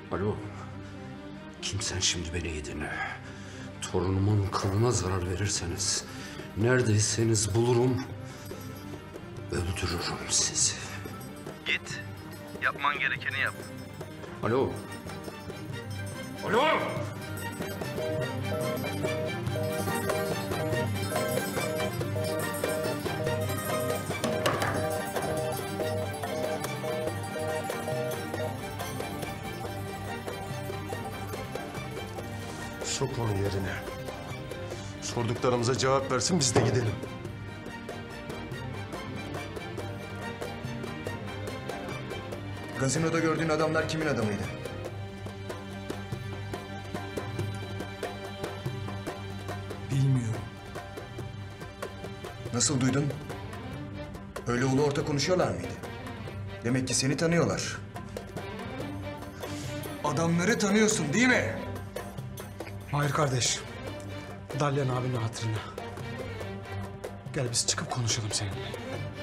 Alo. Kimsen şimdi beni iyi dinle. Torunumun kılına zarar verirseniz, neredeyseniz bulurum, öldürürüm sizi. Git, yapman gerekeni yap. Alo. Alo. Sok onu yerine. Sorduklarımıza cevap versin, biz de gidelim. Gazinoda gördüğün adamlar kimin adamıydı? Bilmiyorum. Nasıl duydun? Öyle ulu orta konuşuyorlar mıydı? Demek ki seni tanıyorlar. Adamları tanıyorsun değil mi? Hayır kardeş. Dalyan abinin hatırına. Gel biz çıkıp konuşalım seninle.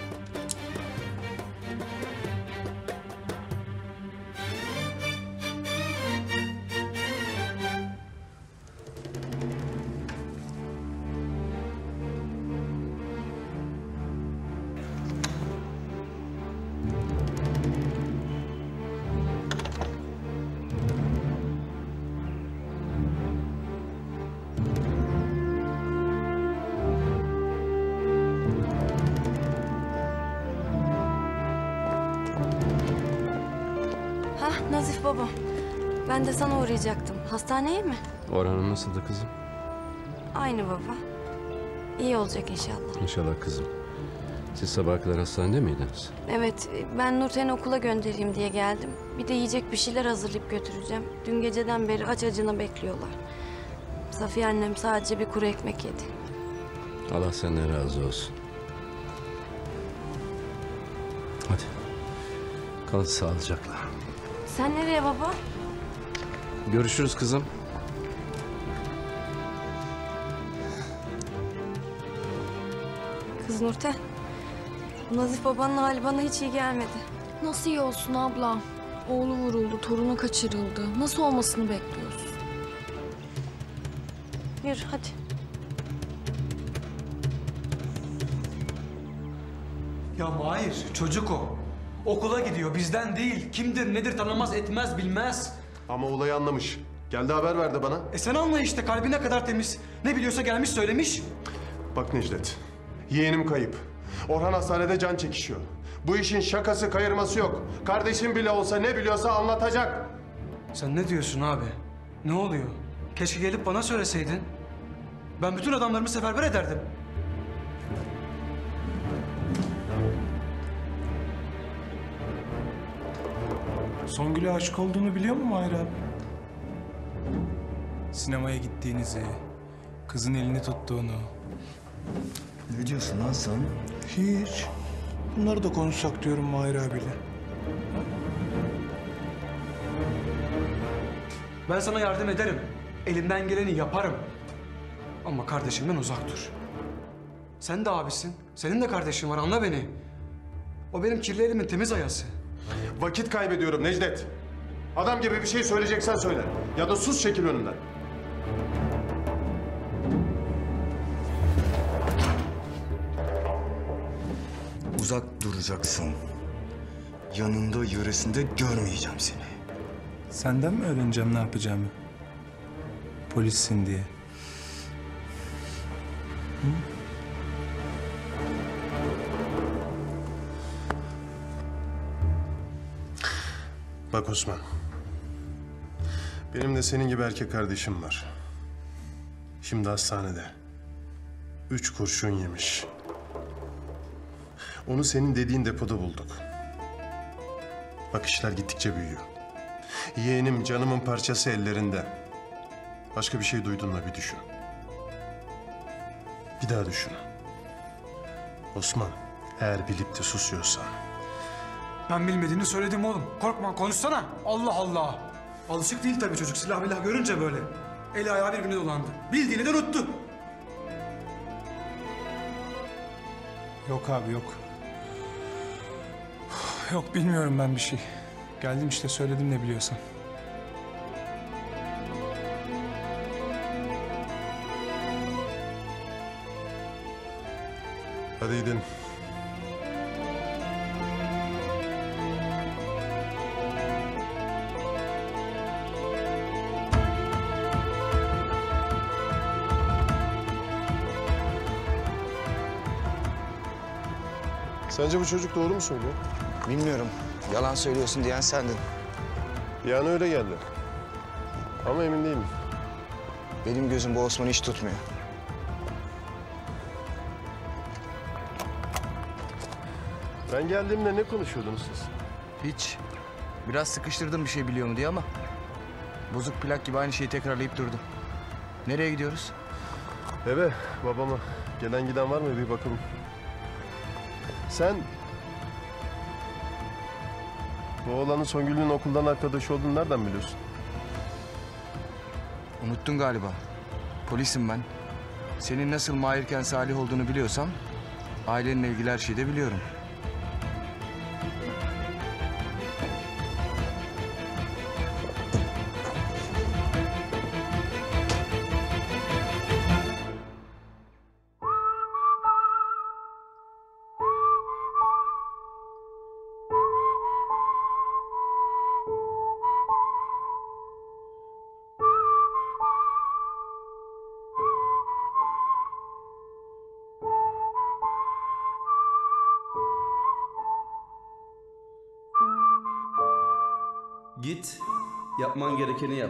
Nazif baba, ben de sana uğrayacaktım. Hastaneye mi? Orhan'ın nasıldı kızım? Aynı baba. İyi olacak inşallah. İnşallah kızım. Siz sabaha kadar hastanede miydiniz? Evet, ben Nurten'i okula göndereyim diye geldim. Bir de yiyecek bir şeyler hazırlayıp götüreceğim. Dün geceden beri aç acına bekliyorlar. Safiye annem sadece bir kuru ekmek yedi. Allah senden razı olsun. Hadi. Kal sağlıcakla. Sen nereye baba? Görüşürüz kızım. Kız Nurten. Nazif babanın hali bana hiç iyi gelmedi. Nasıl iyi olsun abla? Oğlu vuruldu, torunu kaçırıldı. Nasıl olmasını bekliyoruz? Yürü hadi. Ya Mahir, çocuk o. Okula gidiyor, bizden değil. Kimdir, nedir tanımaz, etmez, bilmez. Ama olayı anlamış. Geldi haber verdi bana. Sen anla işte, kalbi ne kadar temiz. Ne biliyorsa gelmiş söylemiş. Bak Necdet, yeğenim kayıp. Orhan hastanede can çekişiyor. Bu işin şakası kayırması yok. Kardeşim bile olsa ne biliyorsa anlatacak. Sen ne diyorsun abi? Ne oluyor? Keşke gelip bana söyleseydin. Ben bütün adamlarımı seferber ederdim. Songül'e aşık olduğunu biliyor mu Mahir abi? Sinemaya gittiğinizi, kızın elini tuttuğunu. Ne diyorsun lan sen? Hiç. Bunları da konuşsak diyorum Mahir abiyle. Ben sana yardım ederim. Elimden geleni yaparım. Ama kardeşimden uzak dur. Sen de abisin. Senin de kardeşin var, anla beni. O benim kirli elimin temiz ayası. Vakit kaybediyorum Necdet. Adam gibi bir şey söyleyeceksen söyle. Ya da sus, çekil önümden. Uzak duracaksın. Yanında, yöresinde görmeyeceğim seni. Senden mi öğreneceğim ne yapacağımı? Polissin diye. Hı? Bak Osman. Benim de senin gibi erkek kardeşim var. Şimdi hastanede. 3 kurşun yemiş. Onu senin dediğin depoda bulduk. Bak işler gittikçe büyüyor. Yeğenim canımın parçası ellerinde. Başka bir şey duydun mu bir düşün. Bir daha düşün. Osman, eğer bilip de susuyorsan... Ben bilmediğini söyledim oğlum. Korkma, konuşsana. Allah Allah. Alışık değil tabii çocuk silah milah görünce böyle. Eli ayağı birbirine dolandı. Bildiğini de unuttu. Yok abi yok. Yok bilmiyorum ben bir şey. Geldim işte söyledim ne biliyorsam. Hadi gidin. Sence bu çocuk doğru mu söylüyor? Bilmiyorum. Yalan söylüyorsun diyen sendin. Yani öyle geldi. Ama emin değilim. Benim gözüm bu Osman'ı hiç tutmuyor. Ben geldiğimde ne konuşuyordunuz siz? Hiç. Biraz sıkıştırdım bir şey biliyor mu diye ama... bozuk plak gibi aynı şeyi tekrarlayıp durdum. Nereye gidiyoruz? Eve, babama. Gelen giden var mı bir bakalım. Sen... bu oğlanın Songül'ün okuldan arkadaşı olduğunu nereden biliyorsun? Unuttun galiba. Polisim ben. Senin nasıl Mahirken Salih olduğunu biliyorsam... ailenle ilgili her şeyi de biliyorum. Git, yapman gerekeni yap.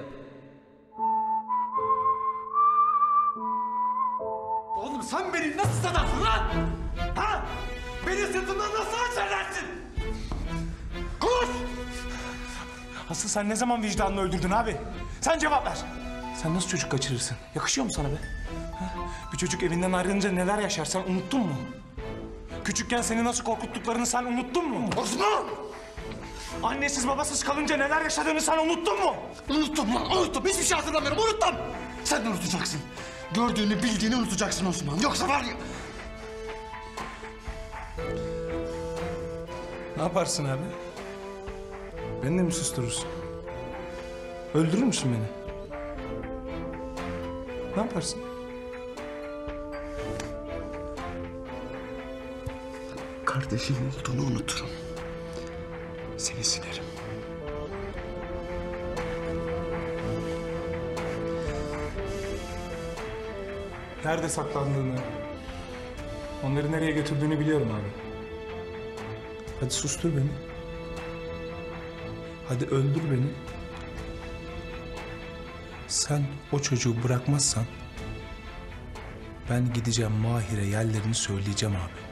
Oğlum sen beni nasıl sanarsın lan? Ha? Beni sırtımdan nasıl açarlarsın? Konuş! Asıl sen ne zaman vicdanını öldürdün abi? Sen cevap ver. Sen nasıl çocuk kaçırırsın? Yakışıyor mu sana be? Ha? Bir çocuk evinden ayrılınca neler yaşar sen unuttun mu? Küçükken seni nasıl korkuttuklarını sen unuttun mu? Osman! Annesiz babasız kalınca neler yaşadığını sen unuttun mu? Unuttum lan, unuttum. Hiçbir şey hatırlamıyorum, unuttum. Sen de unutacaksın. Gördüğünü, bildiğini unutacaksın Osman. Yoksa var ya... Ne yaparsın abi? Beni de mi susturursun? Öldürür müsün beni? Ne yaparsın? Kardeşim olduğunu unuturum. Seni silerim. Nerede saklandığını, onları nereye götürdüğünü biliyorum abi. Hadi sustur beni. Hadi öldür beni. Sen o çocuğu bırakmazsan ben gideceğim Mahir'e yerlerini söyleyeceğim abi.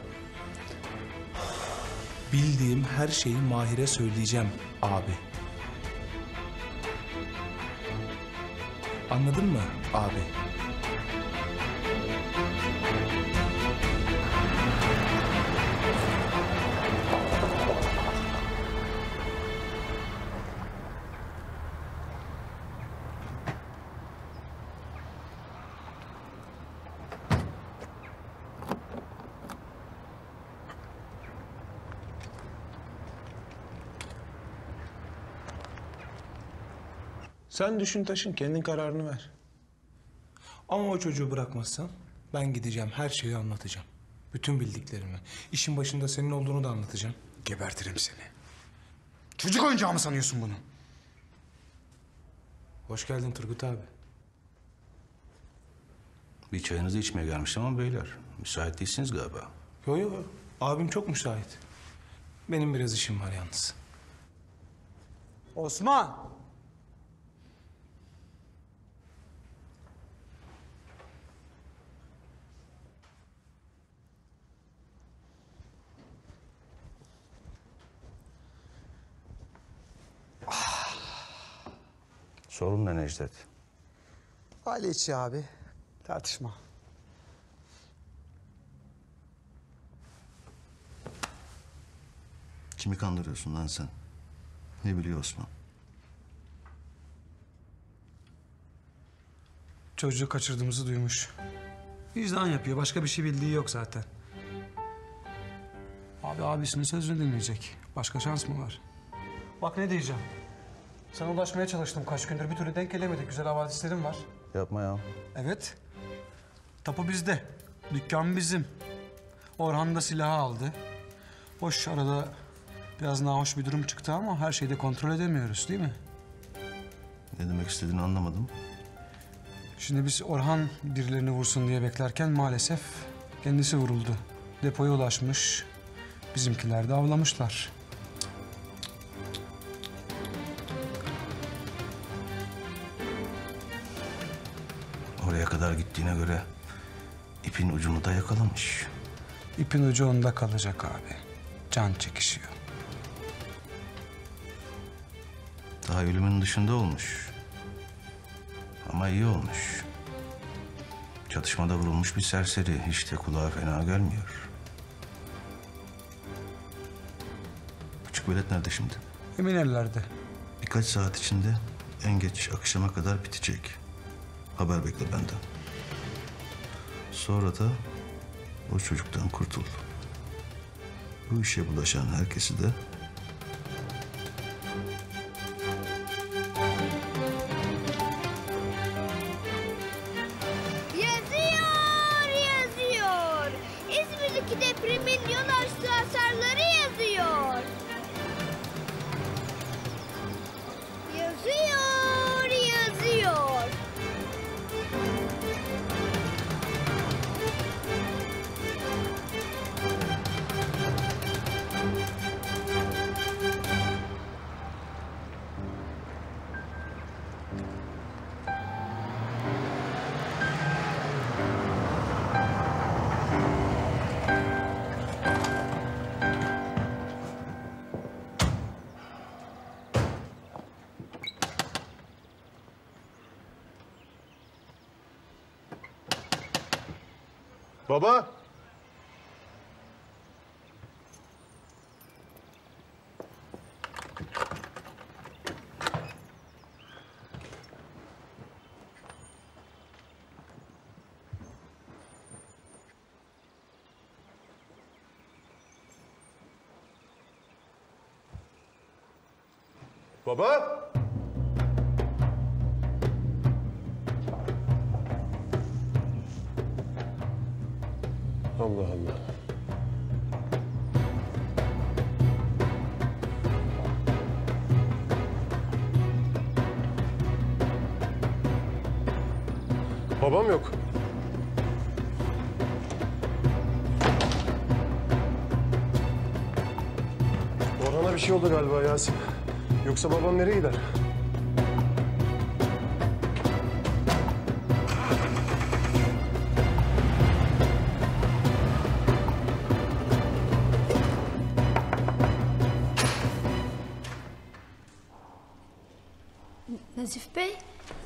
Bildiğim her şeyi Mahir'e söyleyeceğim abi. Anladın mı abi? Sen düşün taşın, kendin kararını ver. Ama o çocuğu bırakmazsan ben gideceğim, her şeyi anlatacağım. Bütün bildiklerimi. İşin başında senin olduğunu da anlatacağım. Gebertirim seni. Çocuk oyuncağı mı sanıyorsun bunu? Hoş geldin Turgut abi. Bir çayınızı içmeye gelmiştim ama beyler, müsait değilsiniz galiba. Yo yo, abim çok müsait. Benim biraz işim var yalnız. Osman! Sorun ne Necdet? Aile içi abi. Tartışma. Kimi kandırıyorsun lan sen? Ne biliyor Osman? Çocuğu kaçırdığımızı duymuş. Vicdan yapıyor. Başka bir şey bildiği yok zaten. Abi abisinin sözünü dinleyecek. Başka şans mı var? Bak ne diyeceğim. Sana ulaşmaya çalıştım kaç gündür. Bir türlü denk gelemedik. Güzel havadislerim var. Yapma ya. Evet. Tapu bizde. Dükkan bizim. Orhan da silahı aldı. Hoş arada biraz nahoş bir durum çıktı ama her şeyi de kontrol edemiyoruz değil mi? Ne demek istediğini anlamadım. Şimdi biz Orhan birilerini vursun diye beklerken maalesef kendisi vuruldu. Depoya ulaşmış. Bizimkiler de avlamışlar. Oraya kadar gittiğine göre ipin ucunu da yakalamış. İpin ucu onda kalacak abi. Can çekişiyor. Daha ölümün dışında olmuş. Ama iyi olmuş. Çatışmada vurulmuş bir serseri. Hiç de kulağa fena gelmiyor. Küçük velet nerede şimdi? Emin ellerde. Birkaç saat içinde en geç akşama kadar bitecek. Haber bekle benden. Sonra da o çocuktan kurtul. Bu işe bulaşan herkesi de Yazıyor. İzmir'deki depremin yol açtığı hasarları yazıyor. Yazıyor. Baba! Baba! Allah Allah. Babam yok. Orhan'a bir şey oldu galiba Yasin. Yoksa babam nereye gider? Nazif Bey.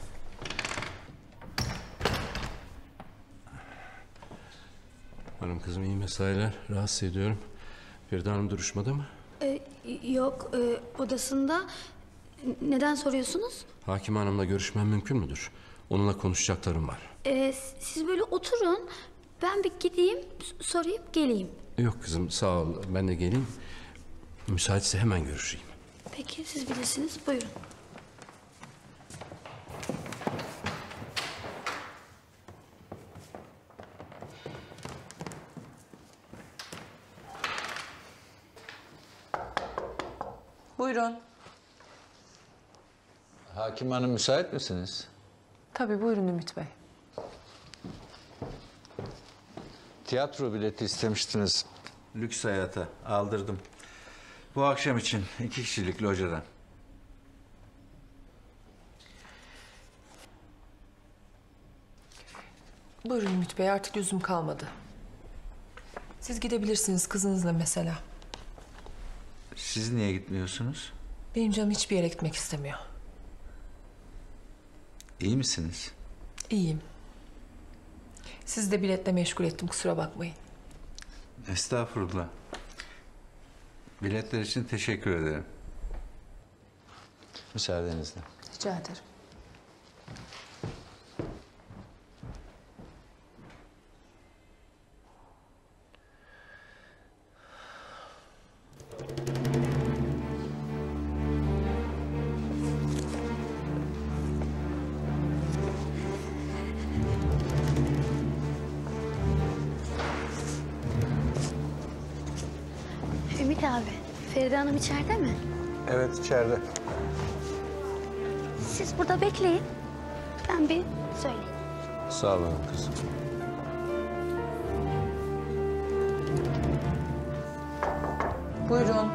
Hanım kızım iyi mesailer. Rahatsız ediyorum. Feride Hanım duruşmada mı? Yok, odasında. Neden soruyorsunuz? Hakim Hanım'la görüşmem mümkün müdür? Onunla konuşacaklarım var. Siz böyle oturun. Ben bir gideyim, sorayım, geleyim. Yok kızım sağ ol. Ben de geleyim. Müsaitse hemen görüşeyim. Peki, siz bilirsiniz. Buyurun. Buyurun. Hakim Hanım müsait misiniz? Tabii buyurun Ümit Bey. Tiyatro bileti istemiştiniz. Lüks hayata aldırdım. Bu akşam için 2 kişilik locadan. Buyurun Ümit Bey, artık lüzum kalmadı. Siz gidebilirsiniz kızınızla mesela. Siz niye gitmiyorsunuz? Benim canım hiçbir yere gitmek istemiyor. İyi misiniz? İyiyim. Sizi de biletle meşgul ettim, kusura bakmayın. Estağfurullah. Biletler için teşekkür ederim. Müsaadenizle. Rica ederim. Feride Hanım içeride mi? Evet, içeride. Siz burada bekleyin. Ben bir söyleyeyim. Sağ olun kızım. Buyurun.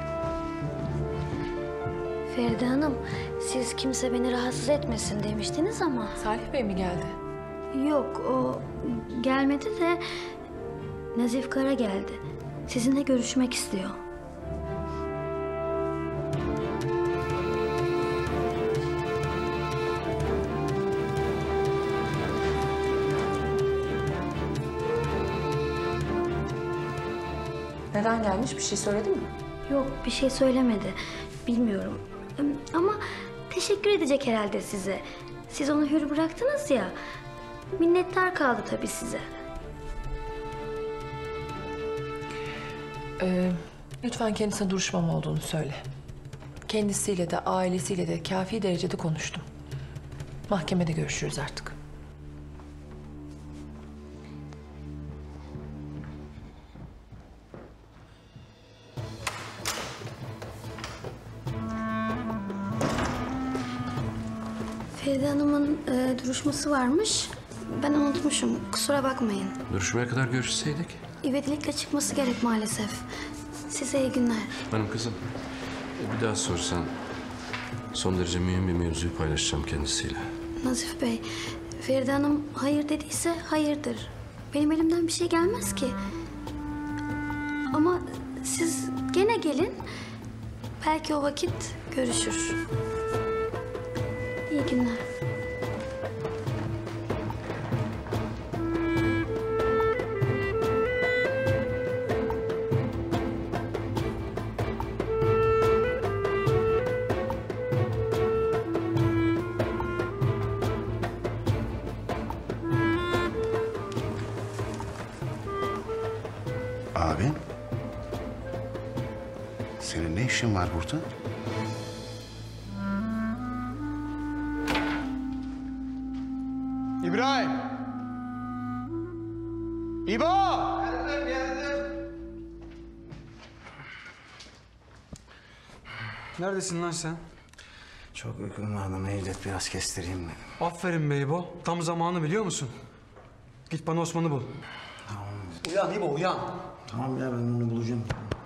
Feride Hanım, siz kimse beni rahatsız etmesin demiştiniz ama... Salih Bey mi geldi? Yok, o gelmedi de Nazif Kara geldi. Sizinle görüşmek istiyor. Neden gelmiş? Bir şey söyledi mi? Yok, bir şey söylemedi. Bilmiyorum. Ama teşekkür edecek herhalde size. Siz onu hür bıraktınız ya. Minnettar kaldı tabii size. Lütfen kendisine duruşmam olduğunu söyle. Kendisiyle de ailesiyle de kafi derecede konuştum. Mahkemede görüşürüz artık. Feride Hanım'ın duruşması varmış. Ben unutmuşum. Kusura bakmayın. Duruşmaya kadar görüşseydik. İvedilikle çıkması gerek maalesef. Size iyi günler. Hanım kızım, bir daha sorsan son derece mühim bir mevzuyu paylaşacağım kendisiyle. Nazif Bey, Feride Hanım hayır dediyse hayırdır. Benim elimden bir şey gelmez ki. Ama siz gene gelin. Belki o vakit görüşür. İyi günler. Abi, senin ne işin var burada? İbrahim! İbo! Neredesin lan sen? Çok uykum vardı, Necdet biraz kestireyim dedim. Aferin be İbo. Tam zamanı biliyor musun? Git bana Osman'ı bul. Tamam. Uyan İbo, uyan. Tamam ya, ben onu bulacağım.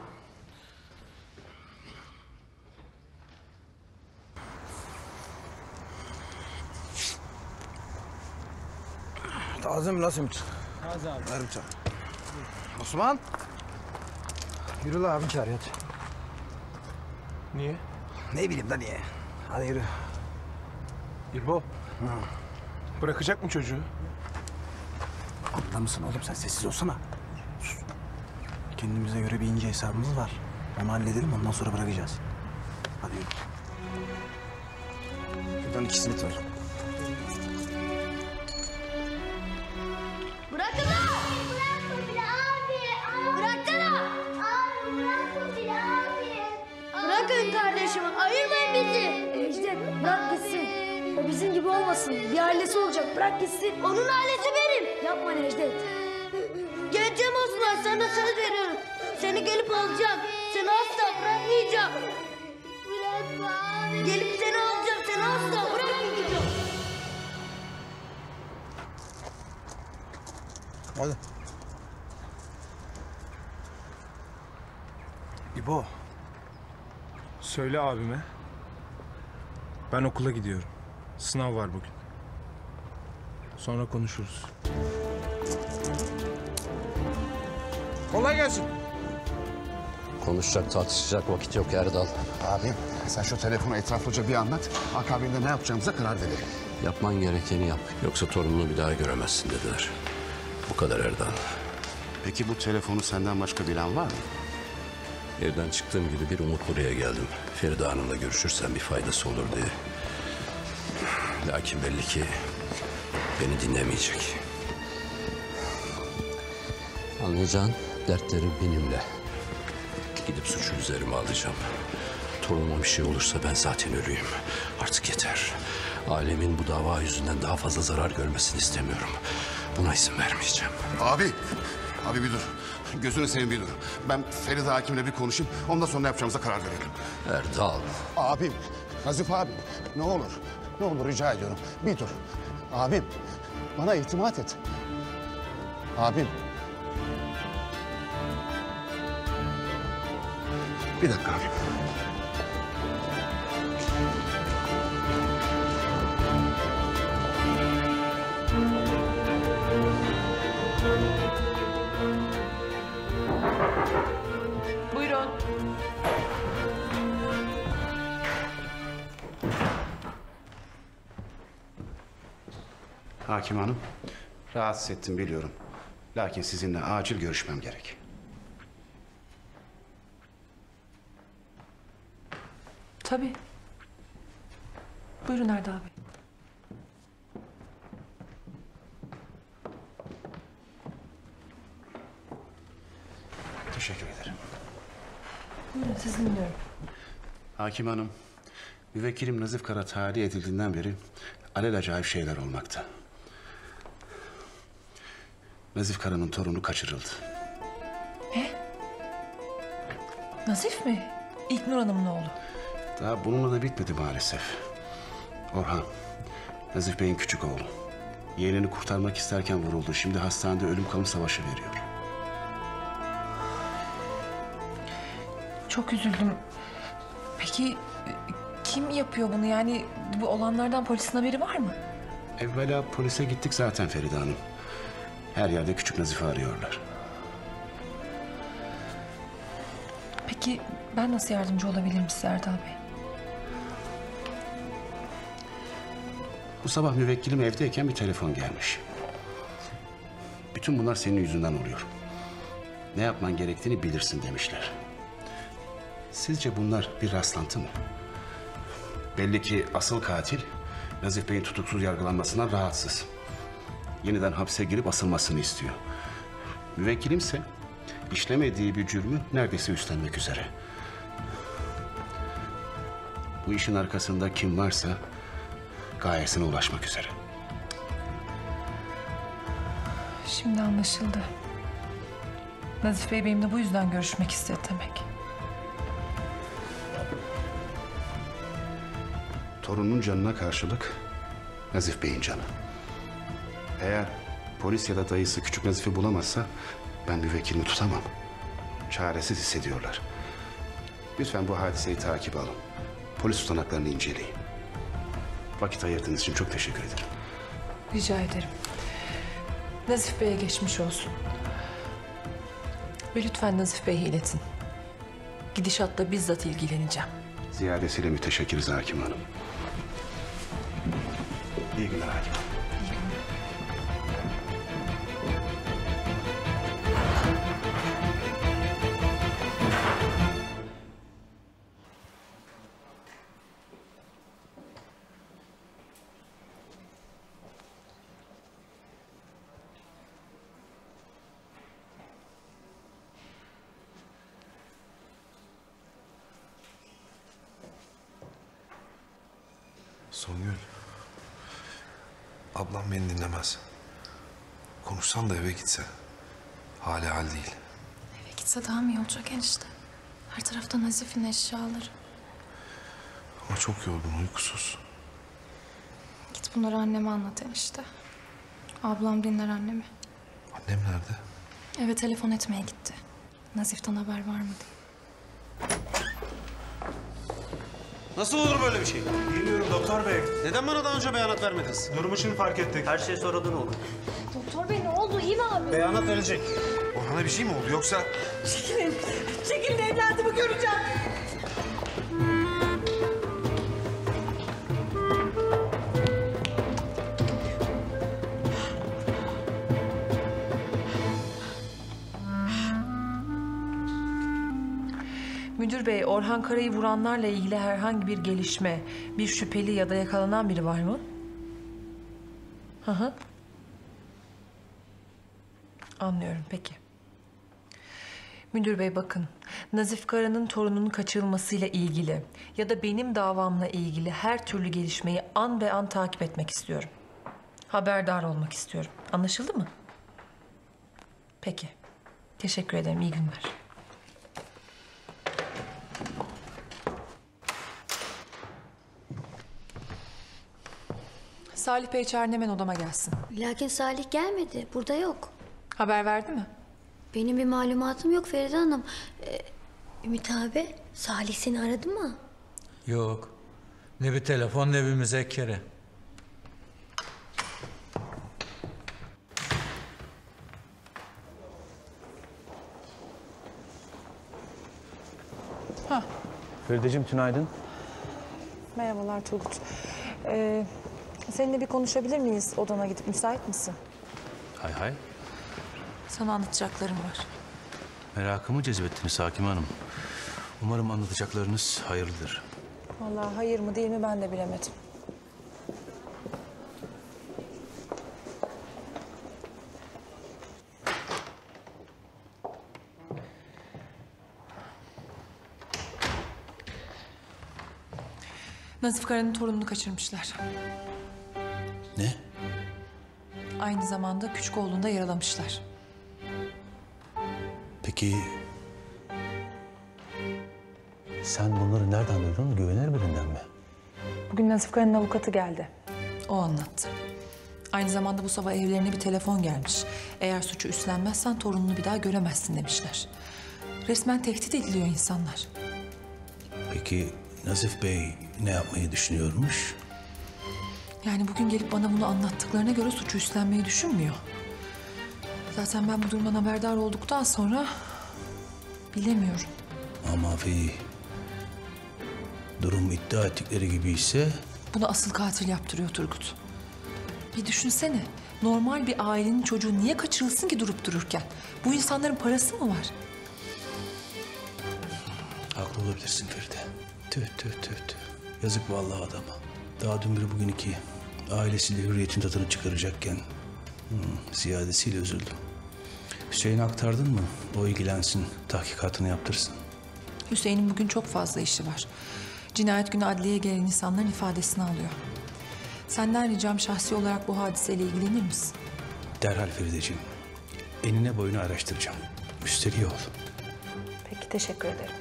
Taze mi, nasıl mı? Taze abi. Ver bıçağı. Osman! Yürü la, abin çağırıyor hadi. Niye? Ne bileyim da niye? Hadi yürü. İbo. Bırakacak mı çocuğu? Aptal mısın oğlum, sen sessiz olsana. Sus. Kendimize göre bir ince hesabımız var. Onu halledelim, ondan sonra bırakacağız. Hadi yürü. Şuradan 2 simit ver. Bırakın lan! Bırakın bile abi! Bıraksana! Abi bırakın bile abi! Bırakın kardeşimi, ayırmayın bizi! İşte bırak gitsin. O bizim gibi olmasın. Bir ailesi olacak. Bırak gitsin. Onun ailesi benim! Yapma Necdet. Geleceğim Osman, sana söz veriyorum. Seni gelip alacağım. Seni asla bırakmayacağım. Bırakma abi! Gelip seni alacağım, seni asla bırakmayacağım. Hadi. İbo. Söyle abime. Ben okula gidiyorum. Sınav var bugün. Sonra konuşuruz. Kolay gelsin. Konuşacak, tartışacak vakit yok Erdal. Abi sen şu telefonu etraflıca bir anlat. Akabinde ne yapacağımıza karar verelim. Yapman gerekeni yap. Yoksa torununu bir daha göremezsin dediler. Bu kadar Erdal. Peki bu telefonu senden başka bilen var mı? Evden çıktığım gibi bir umut buraya geldim. Feride Hanım'la görüşürsem bir faydası olur diye. Lakin belli ki beni dinlemeyecek. Anlayacağın dertleri benimle. Gidip suçu üzerime alacağım. Torunuma bir şey olursa ben zaten ölüyüm. Artık yeter. Alemin bu dava yüzünden daha fazla zarar görmesini istemiyorum. Buna izin vermeyeceğim. Abi Abi bir dur. Gözünü seveyim bir dur. Ben Feride hakimle bir konuşayım. Ondan sonra ne yapacağımıza karar verelim. Erdal. Abim, Nazif abi ne olur. Ne olur rica ediyorum. Bir dur. Abim bana itimat et. Abim. Bir dakika abim. Buyurun. Hakim hanım, rahatsız ettim biliyorum. Lakin sizinle acil görüşmem gerek. Tabii. Buyurun Erdal Bey. Teşekkür ederim. Buyurun sizi dinliyorum. Hakim hanım, müvekkilim Nazif Kara tahliye edildiğinden beri alelacayip şeyler olmakta. Nazif Kara'nın torunu kaçırıldı. Ne? Nazif mi? İlknur Hanım'ın oğlu. Daha bununla da bitmedi maalesef. Orhan, Nazif Bey'in küçük oğlu. Yeğenini kurtarmak isterken vuruldu. Şimdi hastanede ölüm kalım savaşı veriyor. Çok üzüldüm. Peki kim yapıyor bunu? Yani bu olanlardan polisin haberi var mı? Evvela polise gittik zaten Feride Hanım. Her yerde küçük Nazif'i arıyorlar. Peki ben nasıl yardımcı olabilirim size Erdal Bey? Bu sabah müvekkilim evdeyken bir telefon gelmiş. Bütün bunlar senin yüzünden oluyor. Ne yapman gerektiğini bilirsin demişler. Sizce bunlar bir rastlantı mı? Belli ki asıl katil Nazif Bey'in tutuksuz yargılanmasından rahatsız. Yeniden hapse girip asılmasını istiyor. Müvekkilimse işlemediği bir cürmü neredeyse üstlenmek üzere. Bu işin arkasında kim varsa gayesine ulaşmak üzere. Şimdi anlaşıldı. Nazif Bey benimle bu yüzden görüşmek istedi demek. Torunun canına karşılık Nazif Bey'in canı. Eğer polis ya da dayısı küçük Nazif'i bulamazsa ben müvekkilimi tutamam. Çaresiz hissediyorlar. Lütfen bu hadiseyi takibe alın. Polis tutanaklarını inceleyin. Vakit ayırdığınız için çok teşekkür ederim. Rica ederim. Nazif Bey'e geçmiş olsun. Ve lütfen Nazif Bey'e iletin. Gidişatla bizzat ilgileneceğim. Ziyadesiyle müteşekkiriz Hakim Hanım. İyi günler Hakim Hanım. Songül. Ablam beni dinlemez. Konuşsan da eve gitse. Hali hal değil. Eve gitse daha mı iyi olacak enişte? Her tarafta Nazif'in eşyaları. Ama çok yorgun, uykusuz. Git bunları anneme anlat enişte. Ablam dinler annemi. Annem nerede? Eve telefon etmeye gitti. Nazif'ten haber var mı diye. Nasıl olur böyle bir şey? Bilmiyorum doktor bey. Neden bana daha önce beyanat vermediniz? Durumu şimdi fark ettik. Her şey sonradan oldu. Doktor bey ne oldu? İyi mi abi? Beyanat verecek. Orhan'a bir şey mi oldu yoksa? Çekilin. Çekilin evladımı göreceğim. Müdür Bey, Orhan Kara'yı vuranlarla ilgili herhangi bir gelişme, bir şüpheli ya da yakalanan biri var mı? Hı hı. Anlıyorum, peki. Müdür Bey bakın, Nazif Kara'nın torununun kaçırılmasıyla ilgili ya da benim davamla ilgili her türlü gelişmeyi an be an takip etmek istiyorum. Haberdar olmak istiyorum. Anlaşıldı mı? Peki, Teşekkür ederim. İyi günler. Salih Bey çağırın, hemen odama gelsin. Lakin Salih gelmedi. Burada yok. Haber verdi mi? Benim bir malumatım yok Feride Hanım. Ümit abi, Salih seni aradı mı? Yok. Ne bir telefon ne bir müzekkere. Ferideciğim tünaydın. Merhabalar Turgut. Seninle bir konuşabilir miyiz? Odana gidip müsait misin? Hay hay. Sana anlatacaklarım var. Merakımı cezbettiniz Hakim Hanım. Umarım anlatacaklarınız hayırlıdır. Vallahi hayır mı değil mi ben de bilemedim. Nazif Kara'nın torununu kaçırmışlar. Ne? Aynı zamanda küçük oğlunu da yaralamışlar. Peki... Sen bunları nereden duydun? Güvenilir birinden mi? Bugün Nazif Kara'nın avukatı geldi. O anlattı. Aynı zamanda bu sabah evlerine bir telefon gelmiş. Eğer suçu üstlenmezsen torununu bir daha göremezsin demişler. Resmen tehdit ediliyor insanlar. Peki Nazif Bey ne yapmayı düşünüyormuş? Yani bugün gelip bana bunu anlattıklarına göre suçu üstlenmeyi düşünmüyor. Zaten ben bu durumdan haberdar olduktan sonra bilemiyorum. Ama durum iddia ettikleri gibi ise... Bunu asıl katil yaptırıyor Turgut. Bir düşünsene. Normal bir ailenin çocuğu niye kaçırılsın ki durup dururken? Bu insanların parası mı var? Haklı olabilirsin Feride. Tüh. Yazık vallahi adama. Daha dün biri bugün iki. Ailesiyle hürriyetin tadını çıkaracakken... ziyadesiyle üzüldüm. Hüseyin'e aktardın mı? O ilgilensin, tahkikatını yaptırsın. Hüseyin'in bugün çok fazla işi var. Cinayet günü adliyeye gelen insanların ifadesini alıyor. Senden ricam şahsi olarak bu hadiseyle ilgilenir misin? Derhal Ferideciğim. Enine boyunu araştıracağım. Müsterih ol. Peki, teşekkür ederim.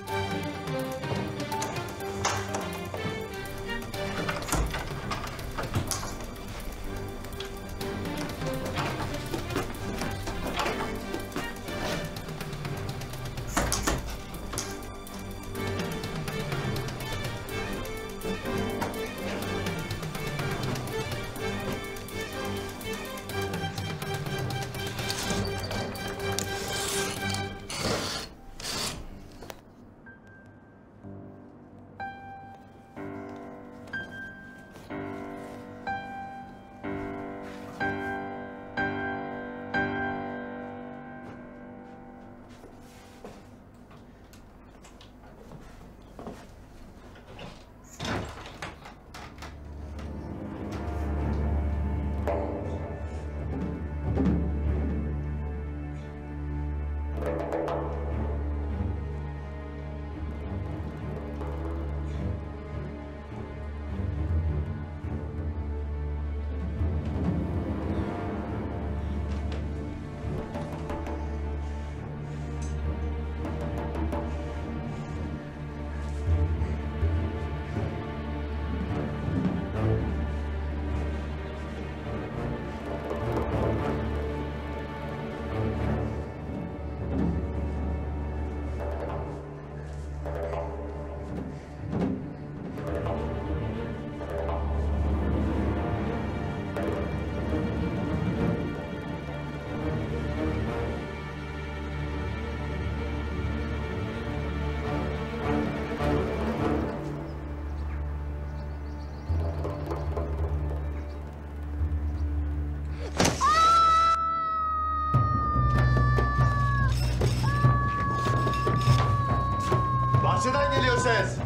Bahçeden geliyor ses.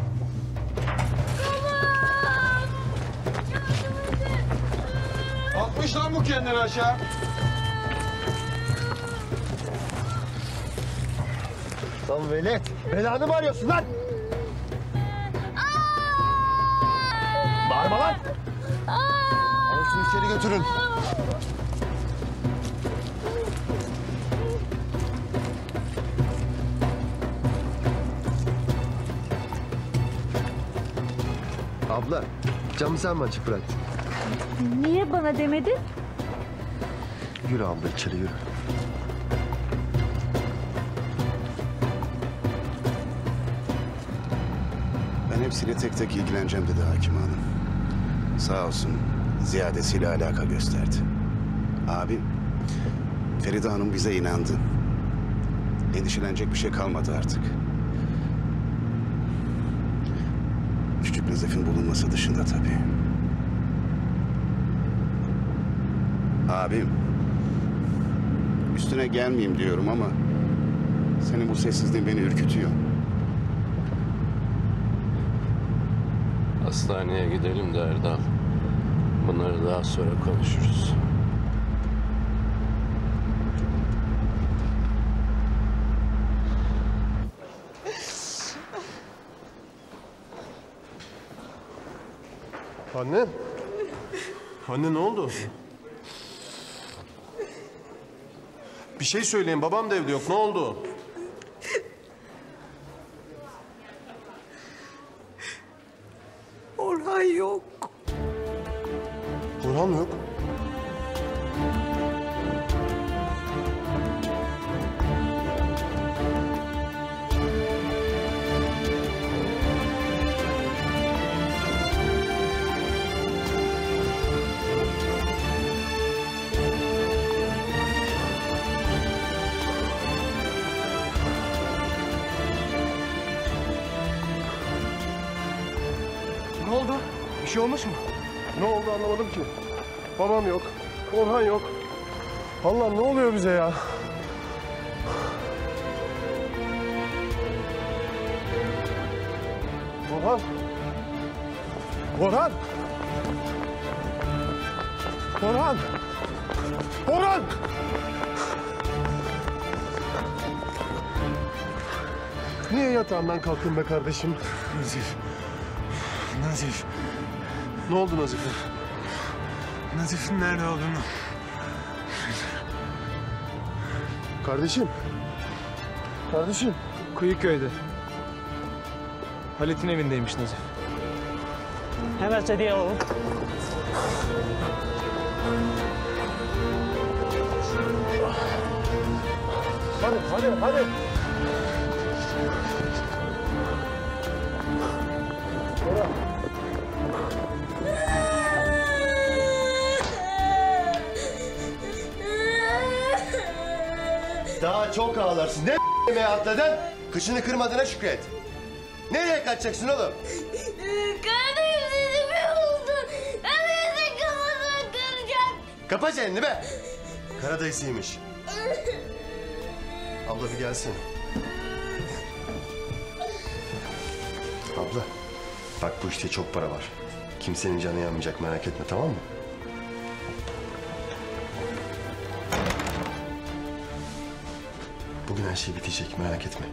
Atmış lan bu kendini aşağı. Lan velet, belanı mı arıyorsun lan? Bağırma lan! Alın şunu içeri götürün. Abla, camı sen mi açık bıraktın? Niye bana demedin? Yürü abla, içeri yürü. Ben hepsiyle tek tek ilgileneceğim dedi hakim hanım. Sağ olsun ziyadesiyle alaka gösterdi. Abim, Feride Hanım bize inandı. Endişelenecek bir şey kalmadı artık. Küçük Nazif'in bulunması dışında tabii. Abim, üstüne gelmeyeyim diyorum ama senin bu sessizliğin beni ürkütüyor. Hastaneye gidelim de Erdal. Bunları daha sonra konuşuruz. Anne. Anne ne oldu? Bir şey söyleyin. Babam da evde yok. Ne oldu? Orhan yok. Orhan mı yok? Ne oldu? Bir şey olmuş mu? Ne oldu anlamadım ki. Babam yok. Orhan yok. Allah'ım ne oluyor bize ya? Orhan. Orhan. Orhan. Orhan. Niye yatağından kalktın be kardeşim? Nazif. Nazif. Ne oldu Nazif'e? Nazif'in nerede olduğunu. Kardeşim. Kardeşim. Kuyuköy'de. Halit'in evindeymiş Nazif. Hemen sediye alalım. Hadi. Daha çok ağlarsın. Ne b***meye atladın? Kışını kırmadığına şükret. Nereye kaçacaksın oğlum? Kardeşim dedi bir oldu. Öyleyse kafasını kıracak. Kapa çeneni be. Karadayısıymış. Abla bir gelsene. Abla, bak bu işte çok para var. Kimsenin canı yanmayacak, merak etme, tamam mı? Bugün her şey bitecek, merak etme.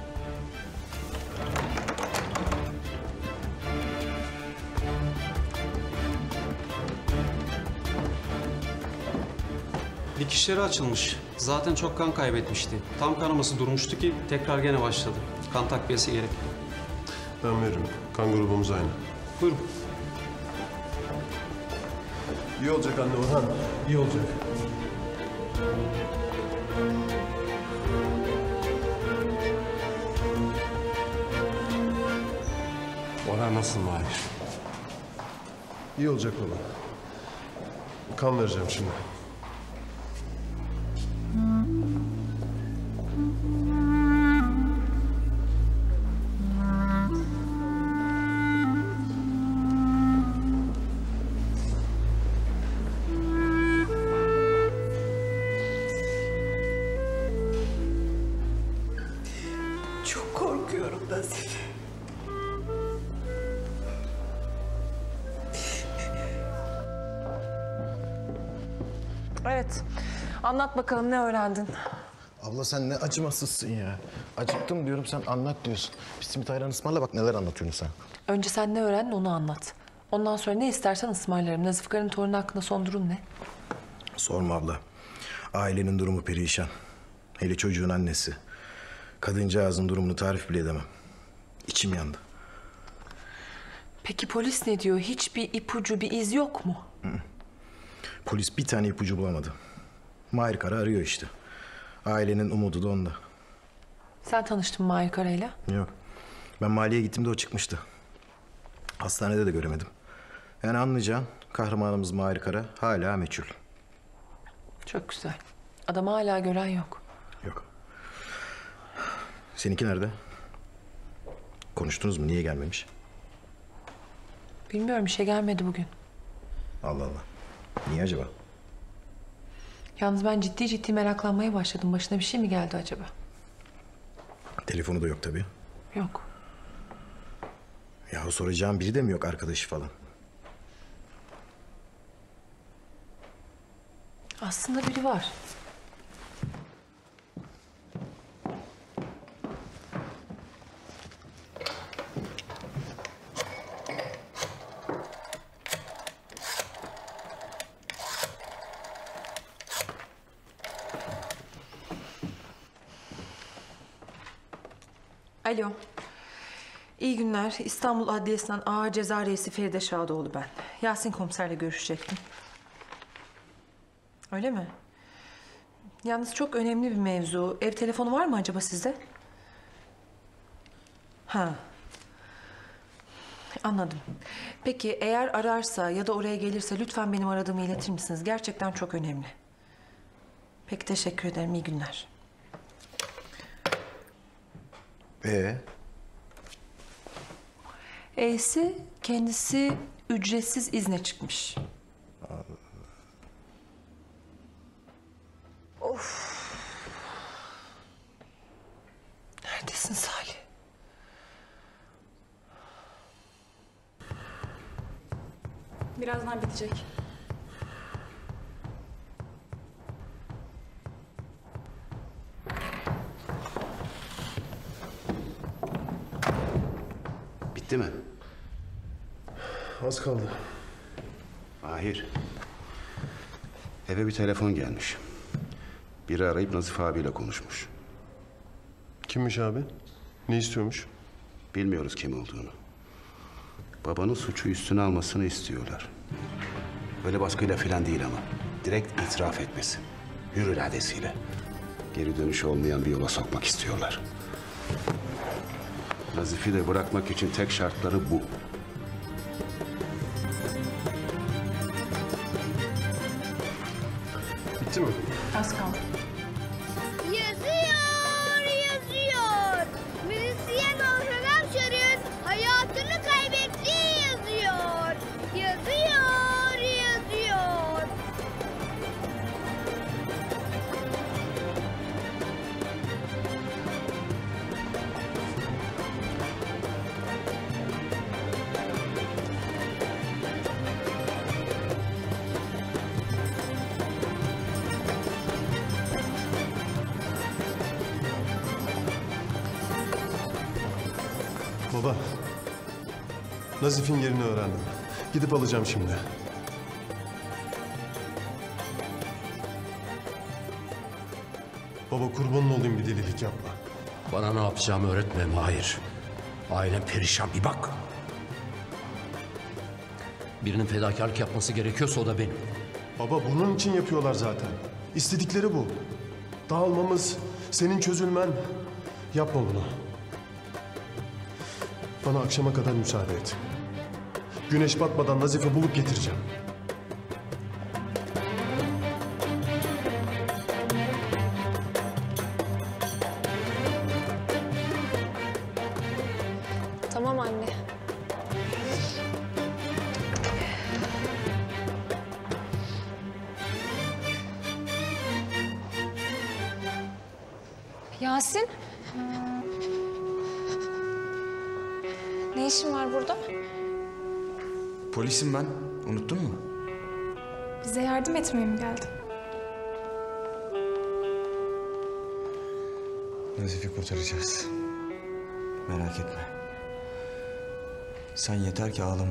Dikişleri açılmış. Zaten çok kan kaybetmişti. Tam kanaması durmuştu ki tekrar gene başladı. Kan takviyesi gerek. Ben veririm. Kan grubumuz aynı. Buyurun. İyi olacak anne Orhan. İyi olacak. Orhan nasıl Mahir? İyi olacak baba. Kan vereceğim şimdi. Çok korkuyorum Nazif. Evet. Anlat bakalım ne öğrendin? Abla sen ne acımasızsın ya. Acıktım diyorum sen anlat diyorsun. Bir simit ayran ısmarla bak neler anlatıyorsun sen. Önce sen ne öğrendin onu anlat. Ondan sonra ne istersen ısmarlarım. Nazif Kara'nın torunu hakkında son durum ne? Sorma abla. Ailenin durumu perişan. Hele çocuğun annesi. Kadıncağızın durumunu tarif bile edemem. İçim yandı. Peki polis ne diyor? Hiçbir ipucu, bir iz yok mu? Polis bir tane ipucu bulamadı. Mahir Kara arıyor işte. Ailenin umudu da onda. Sen tanıştın mı Mahir Kara'yla? Yok. Ben mahalleye gittiğimde o çıkmıştı. Hastanede de göremedim. Yani anlayacağın kahramanımız Mahir Kara hala meçhul. Çok güzel. Adamı hala gören yok. Yok. Seninki nerede? Konuştunuz mu? Niye gelmemiş? Bilmiyorum, işe gelmedi bugün. Allah Allah. Niye acaba? Yalnız ben ciddi meraklanmaya başladım. Başına bir şey mi geldi acaba? Telefonu da yok tabii. Yok. Ya soracağım biri de mi yok, arkadaşı falan? Aslında biri var. Alo. İyi günler. İstanbul Adliyesi'nden Ağır Ceza Reisi Feride Şadoğlu ben. Yasin komiserle görüşecektim. Öyle mi? Yalnız çok önemli bir mevzu. Ev telefonu var mı acaba sizde? Ha. Anladım. Peki eğer ararsa ya da oraya gelirse lütfen benim aradığımı iletir misiniz? Gerçekten çok önemli. Peki, teşekkür ederim. İyi günler. E'si kendisi ücretsiz izne çıkmış. Of. Neredesin Salih? Birazdan bitecek. Bitti mi? Az kaldı. Mahir. Eve bir telefon gelmiş. Biri arayıp Nazif abiyle konuşmuş. Kimmiş abi? Ne istiyormuş? Bilmiyoruz kim olduğunu. Babanın suçu üstüne almasını istiyorlar. Böyle baskıyla falan değil ama. Direkt itiraf etmesi. Hür iradesiyle. Geri dönüşü olmayan bir yola sokmak istiyorlar. Nazif'i de bırakmak için tek şartları bu. Bitti mi? Az kaldı. Yazıyor, yazıyor. Müzisyen Orhan Avşar'ın hayatını kaybettiği yazıyor. Yazıyor, yazıyor. Baba, Nazif'in yerini öğrendim. Gidip alacağım şimdi. Baba kurbanın olayım, bir delilik yapma. Bana ne yapacağımı öğretme Mahir. Ailem perişan, bir bak. Birinin fedakarlık yapması gerekiyorsa o da benim. Baba bunun için yapıyorlar zaten. İstedikleri bu. Dağılmamız, senin çözülmen. Yapma bunu. Bana akşama kadar müsaade et. Güneş batmadan Nazif'i bulup getireceğim. Tamam anne. Yasin. Ne işin var burada? Polisim ben. Unuttun mu? Bize yardım etmeye mi geldin? Nazif'i kurtaracağız. Merak etme. Sen yeter ki ağlama.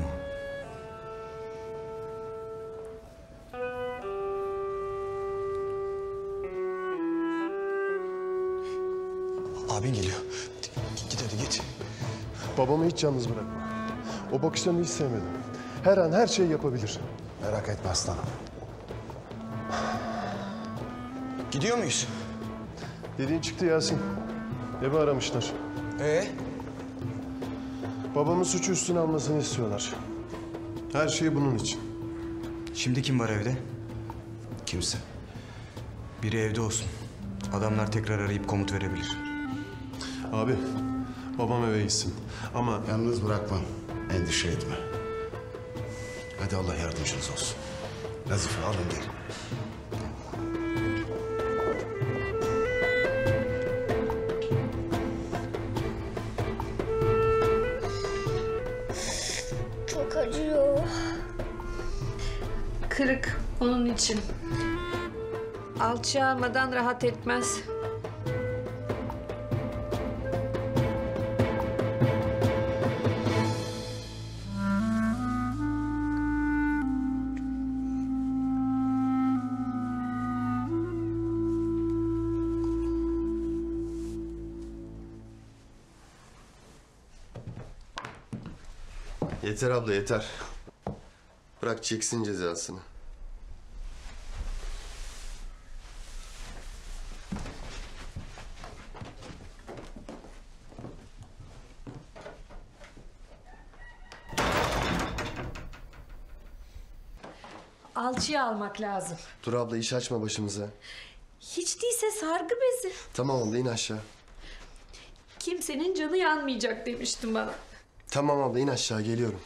Abin geliyor. Git hadi git. Babamı hiç yalnız bırakma. O bakışlarını hiç sevmedim. Her an her şeyi yapabilir. Merak etme aslanım. Gidiyor muyuz? Dediğin çıktı Yasin. Evi aramışlar. Babamın suçu üstüne almasını istiyorlar. Her şey bunun için. Şimdi kim var evde? Kimse. Biri evde olsun. Adamlar tekrar arayıp komut verebilir. Abi, babam eve gitsin. Ama Yalnız bırakmam. Endişe etme. Hadi Allah yardımcınız olsun. Nazife alın gelin. Çok acıyor. Kırık onun için. Alçı almadan rahat etmez. Yeter abla yeter. Bırak çeksin cezasını. Alçıya almak lazım. Dur abla iş açma başımıza. Hiç değilse sargı bezi. Tamam abla in aşağı. Kimsenin canı yanmayacak demiştin bana. Tamam abla in aşağı geliyorum.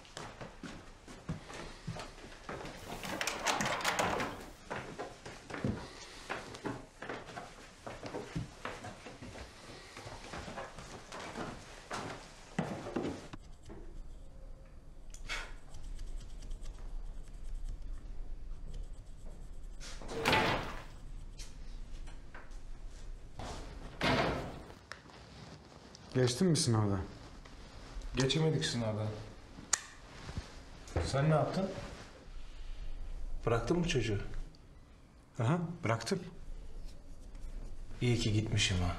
Geçtin mi sınavda? Geçemedik sınavdan. Sen ne yaptın? Bıraktın mı çocuğu? Aha, bıraktım. İyi ki gitmişim ha.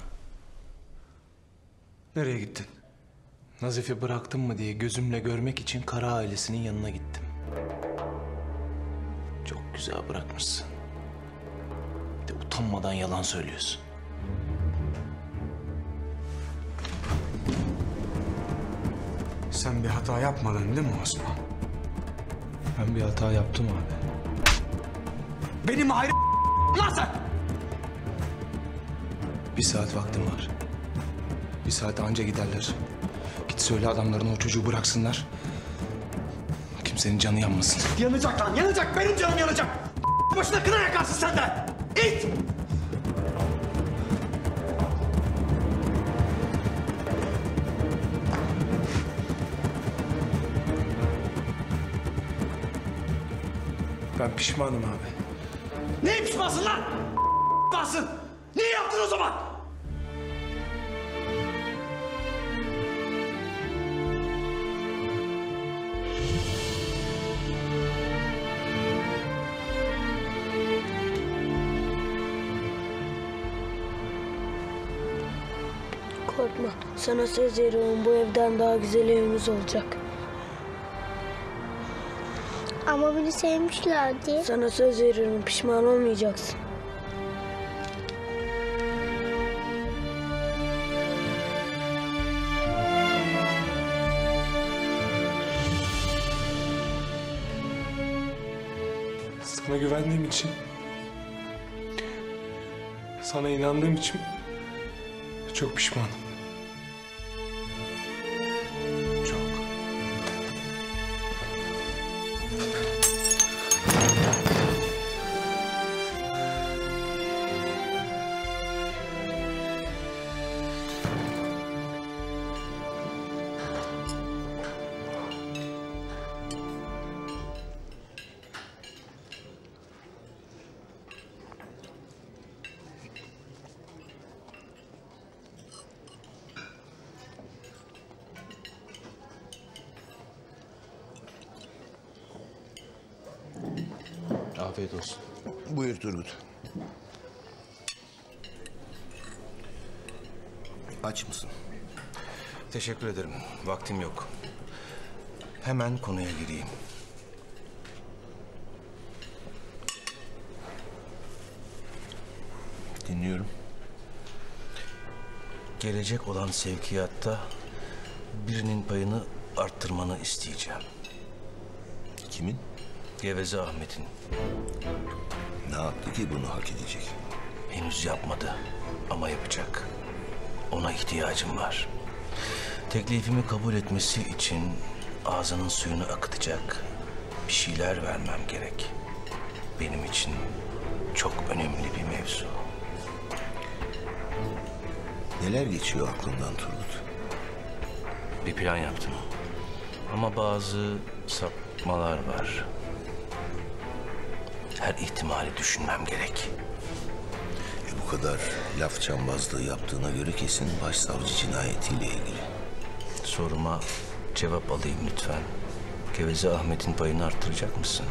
Nereye gittin? Nazife bıraktın mı diye gözümle görmek için Kara ailesinin yanına gittim. Çok güzel bırakmışsın. Bir de utanmadan yalan söylüyorsun. Sen bir hata yapmadın değil mi Osman? Ben bir hata yaptım abi. Benim ayrı lan sen! Bir saat vaktim var. Bir saate anca giderler. Git söyle adamlarına o çocuğu bıraksınlar. Kimsenin canı yanmasın. Yanacak lan, yanacak! Benim canım yanacak! Başına kına yakarsın sen de! İt! Ben pişmanım abi. Neyi pişmansın lan? Pişmansın! Niye yaptın o zaman? Korkma. Sana söz veriyorum, bu evden daha güzel evimiz olacak. Ama beni sevmişlerdi. Sana söz veriyorum, pişman olmayacaksın. Sana güvendiğim için, sana inandığım için çok pişmanım. Çok. Afiyet olsun. Buyur Turgut. Aç mısın? Teşekkür ederim. Vaktim yok. Hemen konuya gireyim. Dinliyorum. Gelecek olan sevkiyatta birinin payını arttırmanı isteyeceğim. Kimin? Geveze Ahmet'in. Ne yaptı ki bunu hak edecek? Henüz yapmadı ama yapacak. Ona ihtiyacım var. Teklifimi kabul etmesi için ağzının suyunu akıtacak bir şeyler vermem gerek. Benim için çok önemli bir mevzu. Neler geçiyor aklından Turgut? Bir plan yaptım. Ama bazı sapmalar var. Her ihtimali düşünmem gerek. Bu kadar laf cambazlığı yaptığına göre kesin başsavcı cinayetiyle ilgili. Soruma cevap alayım lütfen. Geveze Ahmet'in payını arttıracak mısın?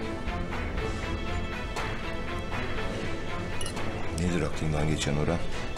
Nedir aklından geçen Orhan?